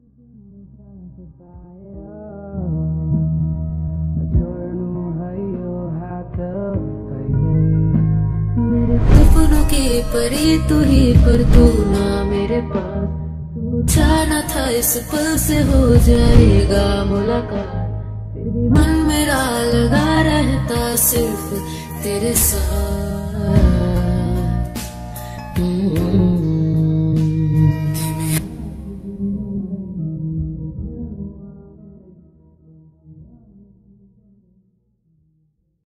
सपनों की परी तू ही पर तू ना मेरे पास, सोचा न था इस पल से हो जाएगा मुलाकात, फिर भी मन मेरा लगा रहता सिर्फ तेरे साथ।